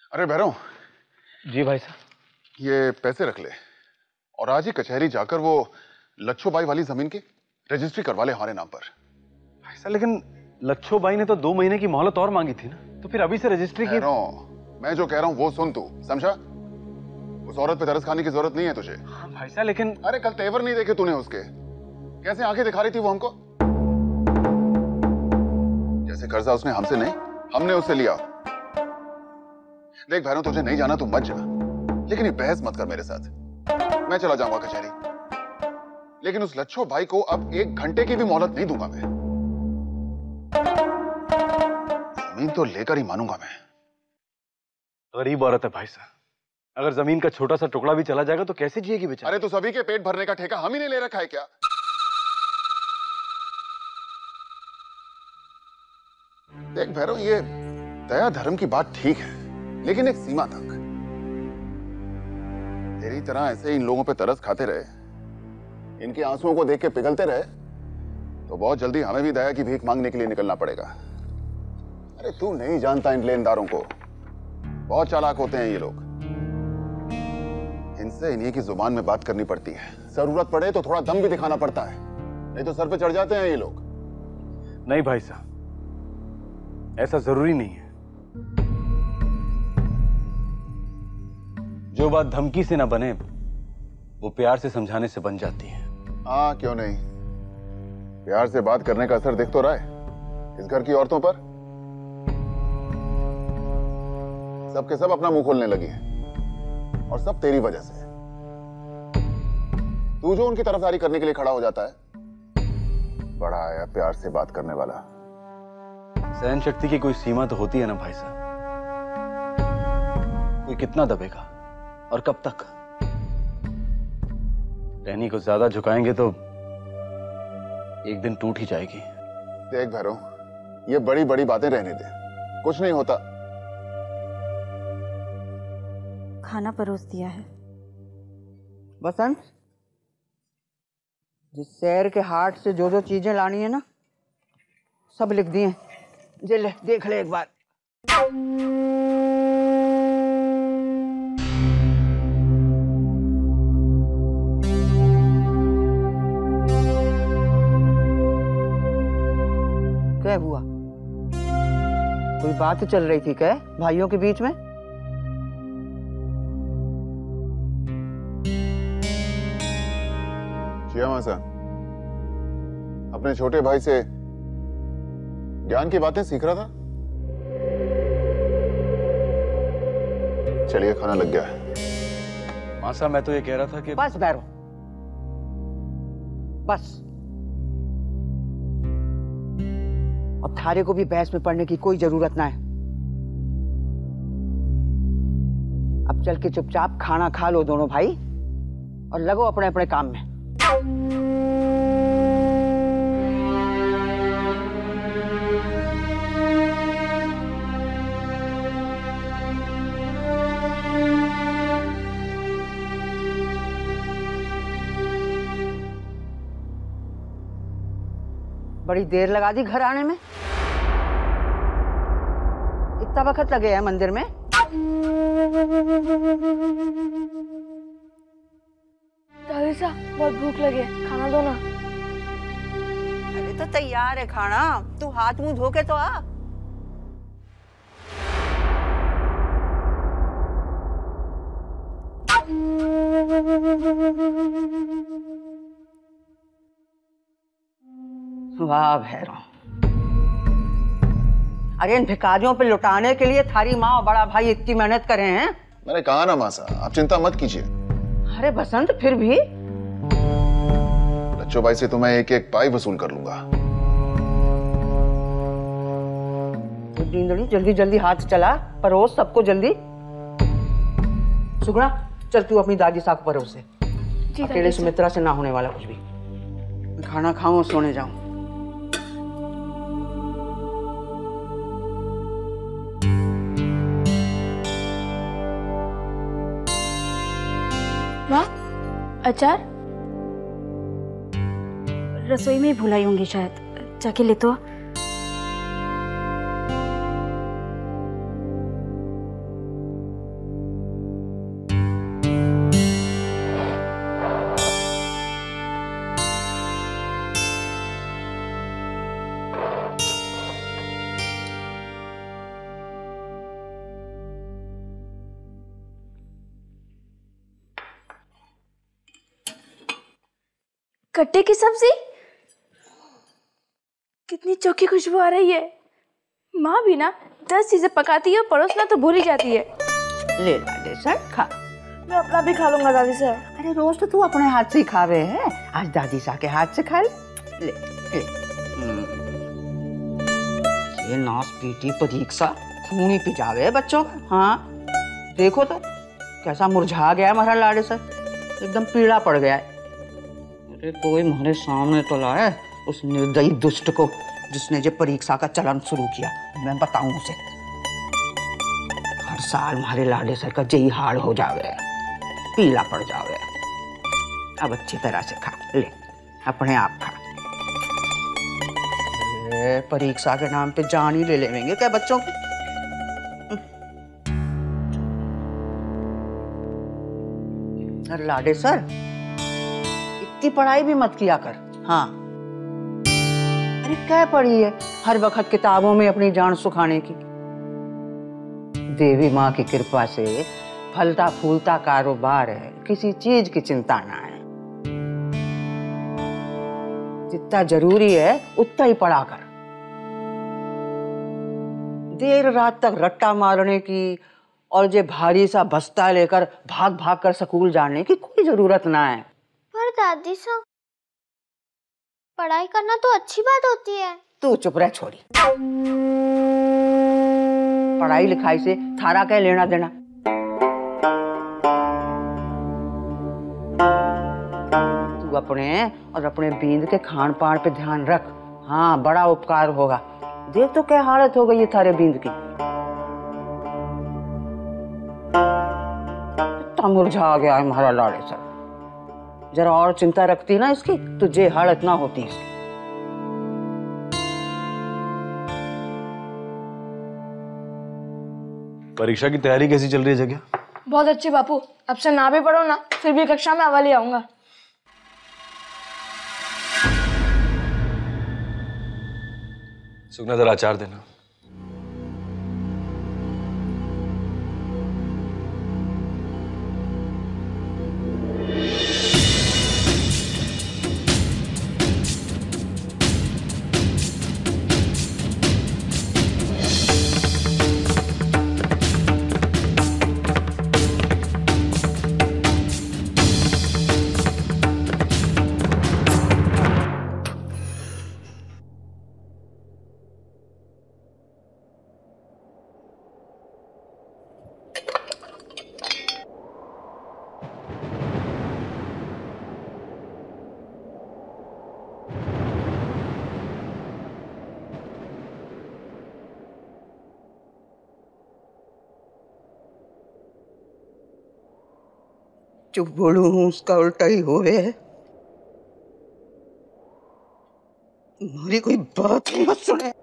अरे भैरव। जी भाई साहब। ये पैसे रख ले और आज ही कचहरी जाकर वो लच्छो बाई वाली जमीन की रजिस्ट्री करवा ले हमारे नाम पर। भाई साहब लेकिन लच्छो बाई ने तो 2 महीने की मोहलत और मांगी थी ना, तो फिर अभी से रजिस्ट्री की। मैं जो कह रहा हूँ वो सुन, तू समझा? उस औरत पे तरस खाने की जरूरत नहीं है तुझे। हाँ भाई साहब लेकिन। अरे कल तेवर नहीं देखे तूने उसके? कैसे आंखें दिखा रही थी वो हमको। जैसे कर्जा उसने हमसे नहीं, हमने उससे लिया। देख भैरव, तुझे नहीं जाना तू मत जा, लेकिन ये बहस मत कर मेरे साथ। मैं चला जाऊंगा कचहरी, लेकिन उस लच्छो भाई को अब 1 घंटे की भी मोहलत नहीं दूंगा मैं। जमीन तो लेकर ही मानूंगा मैं। गरीब औरत है भाई साहब, अगर जमीन का छोटा सा टुकड़ा भी चला जाएगा तो कैसे जिएगी बेचारी? अरे तो सभी के पेट भरने का ठेका हम ही ने ले रखा है क्या? देख भैरव, ये दया धर्म की बात ठीक है, लेकिन एक सीमा तक। तेरी तरह ऐसे इन लोगों पे तरस खाते रहे, इनके आंसुओं को देख के पिघलते रहे, तो बहुत जल्दी हमें भी दया की भीख मांगने के लिए निकलना पड़ेगा। अरे तू नहीं जानता इन लेनदारों को, बहुत चालाक होते हैं ये लोग। इनसे इन्हीं की जुबान में बात करनी पड़ती है, जरूरत पड़े तो थोड़ा दम भी दिखाना पड़ता है, नहीं तो सर पे चढ़ जाते हैं ये लोग। नहीं भाई साहब, ऐसा जरूरी नहीं है। जो बात धमकी से ना बने वो प्यार से समझाने से बन जाती है। हाँ क्यों नहीं, प्यार से बात करने का असर दिख तो रहा है इस घर की औरतों पर। सबके सब अपना मुंह खोलने लगी हैं, और सब तेरी वजह से। तू जो उनकी तरफदारी करने के लिए खड़ा हो जाता है, बड़ा आया प्यार से बात करने वाला। सहन शक्ति की कोई सीमा तो होती है ना भाई साहब। कोई कितना दबेगा और कब तक? टहनी को ज्यादा झुकाएंगे तो एक दिन टूट ही जाएगी। देख भैरव, ये बड़ी बड़ी बातें रहने दे, कुछ नहीं होता। खाना परोस दिया है। बसंत, जिस शहर के हाट से जो जो चीजें लानी है ना, सब लिख दिए। जे ले, देख ले एक बार। क्या हुआ? कोई बात चल रही थी क्या भाइयों के बीच में? जिया मासा, अपने छोटे भाई से ज्ञान की बातें सीख रहा था। चलिए खाना लग गया है। मासा, मैं तो ये कह रहा था कि बस बैरो, बस। अब थारे को भी बहस में पड़ने की कोई जरूरत ना है। अब चल के चुपचाप खाना खा लो दोनों भाई, और लगो अपने अपने काम में। बड़ी देर लगा दी घर आने में। इतना वक्त लगे है मंदिर में? दादी साहब, बहुत भूख लगी है, खाना दो ना। अरे तो तैयार है खाना, तू हाथ मुंह धो के तो आ। वाह भैरव, अरे इन भिखारियों पे लुटाने के लिए थारी माँ और बड़ा भाई इतनी मेहनत करे हैं। मैंने कहा ना मासा, आप चिंता मत कीजिए। अरे बसंत, फिर भी लच्छो भाई से तो मैं एक एक पाई वसूल कर लूंगा। दींदड़ी, जल्दी जल्दी हाथ चला, परोस सबको जल्दी। सुगुणा, चल तू अपनी दादी साहब को परोस से। अकेले सुमित्रा से ना होने वाला कुछ भी। खाना खाऊं और सोने जाऊं। वाह, अचार रसोई में ही भुलाई होंगी शायद, जाके ले तो। गट्टे की सब्जी, कितनी चोखी खुशबू आ रही है। माँ भी ना 10 चीजें पकाती है और परोसना तो भूल ही जाती है। ले लाडे सर खा। मैं अपना भी खा लूंगा दादी सर। अरे रोज तो तू अपने हाथ से ही खावे है, आज दादी सा के हाथ से खा ले। ले, ले। ये नाश पीटी परीक्षा खूनी पिजावे बच्चों का। हाँ देखो तो कैसा मुरझा गया है हमारा लाडे सर, एकदम पीला पड़ गया है। अरे कोई हमारे सामने तो लाए उस निर्दयी दुष्ट को जिसने जो परीक्षा का चलन शुरू किया। मैं बताऊं उसे, हर साल हमारे लाडे सर का यही हाल हो जावे, पीला पड़ जावे। अब अच्छी तरह से खा ले, अपने आप खा। अरे परीक्षा के नाम पे जान ही ले लेंगे क्या बच्चों की। अरे लाडे सर इतनी पढ़ाई भी मत किया कर। हाँ अरे क्या पढ़ी है हर वक्त किताबों में अपनी जान सुखाने की। देवी माँ की कृपा से फलता फूलता कारोबार है, किसी चीज की चिंता ना है। जितना जरूरी है उतना ही पढ़ा कर। देर रात तक रट्टा मारने की और ये भारी सा बस्ता लेकर भाग भाग कर स्कूल जाने की कोई जरूरत ना है। पर दादी साहब पढ़ाई करना तो अच्छी बात होती है। तू चुप रह छोड़ी, पढ़ाई लिखाई से थारा क्या लेना देना। तू अपने और अपने बींद के खान पान पे ध्यान रख। हाँ बड़ा उपकार होगा। देख तो क्या हालत हो गई है थारे बींद की, इतना मुरझा गया है हमारा लाड़े सर। जरा और चिंता रखती ना इसकी तो ये हालत ना होती इसकी। परीक्षा की तैयारी कैसी चल रही है जगह? बहुत अच्छी बापू, अब से ना भी पढ़ो ना फिर भी कक्षा में अव्वल ही आऊंगा। सुगना जरा अचार देना। चुप बोलूं उसका उल्टा ही हो है। हमारी कोई बात ही मत सुने।